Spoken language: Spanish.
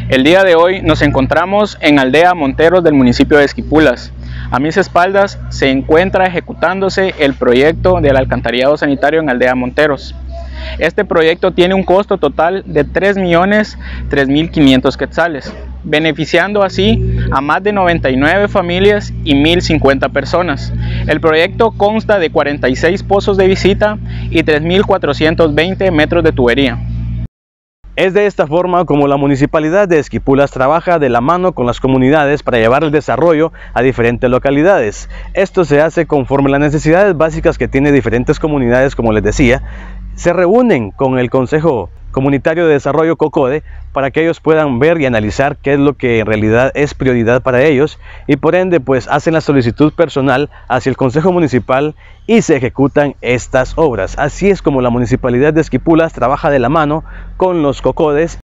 El día de hoy nos encontramos en Aldea Monteros del municipio de Esquipulas. A mis espaldas se encuentra ejecutándose el proyecto del alcantarillado sanitario en Aldea Monteros. Este proyecto tiene un costo total de 3.003.500 quetzales, beneficiando así a más de 99 familias y 1.050 personas. El proyecto consta de 46 pozos de visita y 3.420 metros de tubería. Es de esta forma como la Municipalidad de Esquipulas trabaja de la mano con las comunidades para llevar el desarrollo a diferentes localidades. Esto se hace conforme las necesidades básicas que tienen diferentes comunidades, como les decía. Se reúnen con el Consejo Comunitario de Desarrollo COCODE para que ellos puedan ver y analizar qué es lo que en realidad es prioridad para ellos, y por ende pues hacen la solicitud personal hacia el Consejo Municipal y se ejecutan estas obras. Así es como la Municipalidad de Esquipulas trabaja de la mano con los COCODES.